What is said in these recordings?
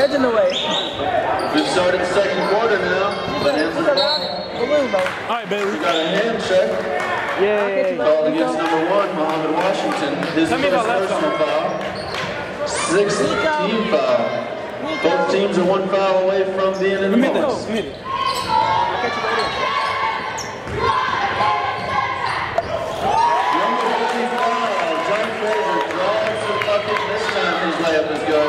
head's in the way. We've started the second quarter now, but ends in Alright, baby. we got a hand check. Yeah. Called against number 1, Muhammad Washington. His first personal foul. 6th team foul. Both teams are 1 foul away from being in the bonus. This time his layup is good.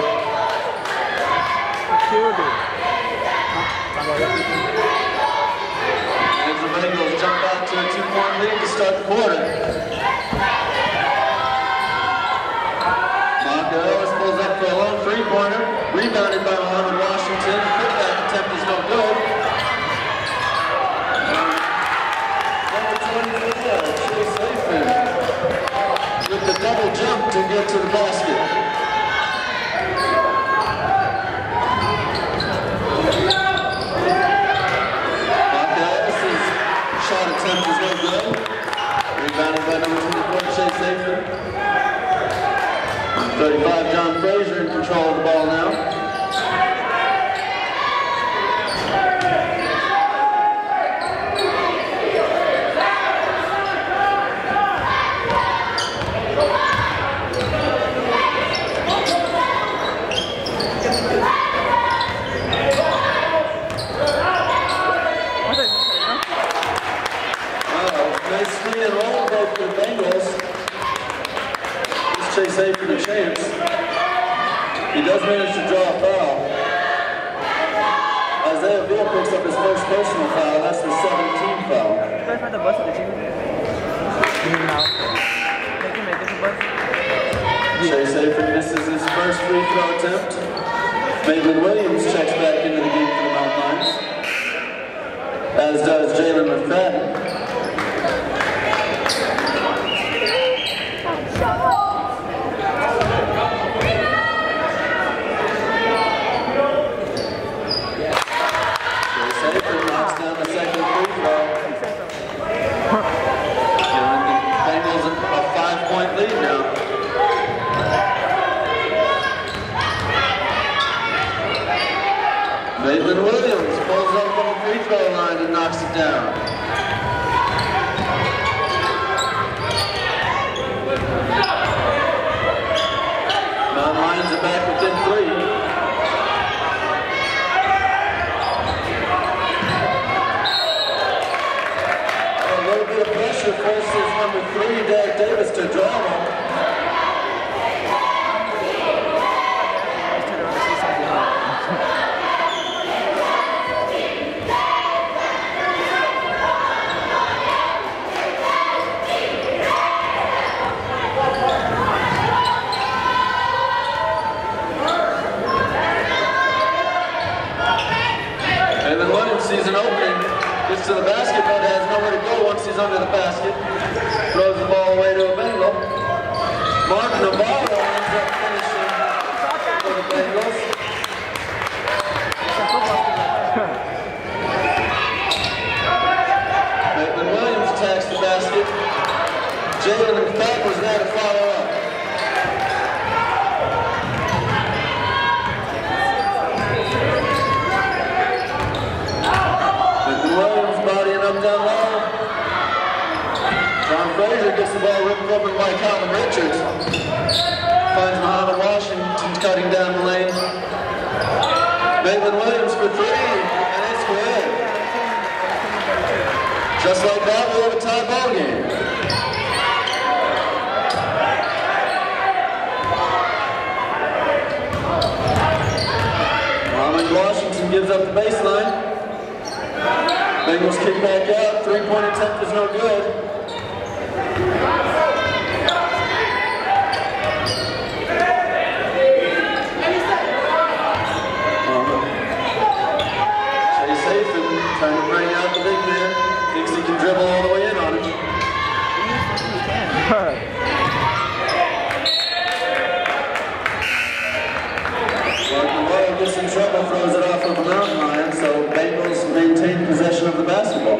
As the Bengals jump out to a 2-point lead to start the quarter. Marco Ellis pulls up for a long three-pointer. Rebounded by Muhammad Washington. Putback attempt is no good. Number 24, Chase Afin, with the double jump to get to the basket. Marcellus' shot attempt is no good. Rebounded by number 24, Chase Afin. 35, John Frazier in control of the ball now. Chase Afin a chance. He does manage to draw a foul. Isaiah Beal picks up his first personal foul. That's the 17th foul. Chase Afin misses his first free throw attempt. Maitland Williams checks back into the game for the Mountain Lions, as does Jalen McFadden. Maitland Williams pulls up from the free throw line and knocks it down. Mountain Lions are back within 3. A little bit of pressure forces number 3, Derek Davis, to draw one. Sees an opening, gets to the basket, but has nowhere to go once he's under the basket. Throws the ball away to a Bengal. Mark Navarro ends up finishing for the Bengals. Maitland Williams attacks the basket. Jalen McFadden was there to follow up. Williams bodying up down low. John Frazier gets the ball ripped open by Calvin Richards. Finds Muhammad Washington cutting down the lane. Maitland Williams for 3, and it's good. Just like that, we have a tie ball game. Muhammad Washington gives up the baseline. Bengals kick back out. 3-point attempt is no good. Chase Afin trying to bring out the big man. Thinks he can dribble all the way in on him. Martin gets in trouble, throws it off of the Mountain Lions, so Bengals maintain possession of the basketball.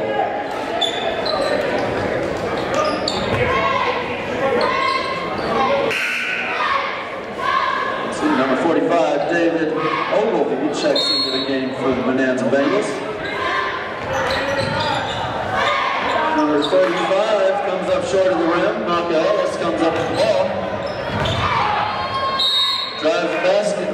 Let's see, number 45, David Ogle 35 comes up short of the rim. Malka Ellis comes up with the ball. Drives the basket.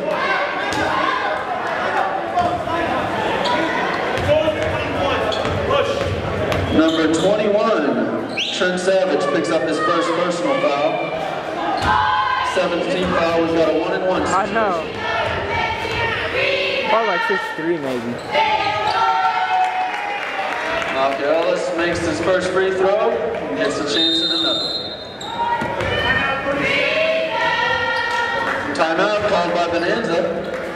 Number 21, Trent Savage picks up his first personal foul. 17th foul, we've got a 1-and-1 situation. I know. Probably like 6'3" maybe. Malka Ellis makes his first free throw and gets a chance at another. Timeout called by Bonanza.